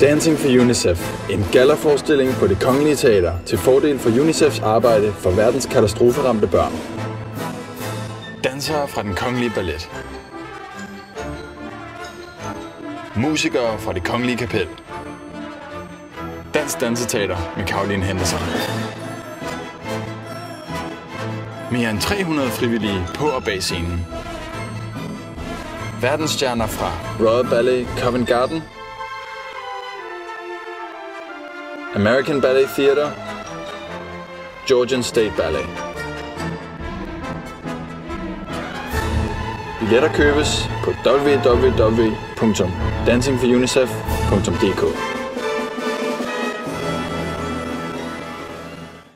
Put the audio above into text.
Dancing for UNICEF, en gallaforestilling på Det Kongelige Teater til fordel for UNICEFs arbejde for verdens katastroferamte børn. Dansere fra Den Kongelige Ballet. Musikere fra Det Kongelige Kapel. Dansk Danseteater med Caroline Henderson. Mere end 300 frivillige på og bag scenen. Verdensstjerner fra Royal Ballet Covent Garden, American Ballet Theatre, Georgian State Ballet. Billetter købes på www.dancingforunicef.dk.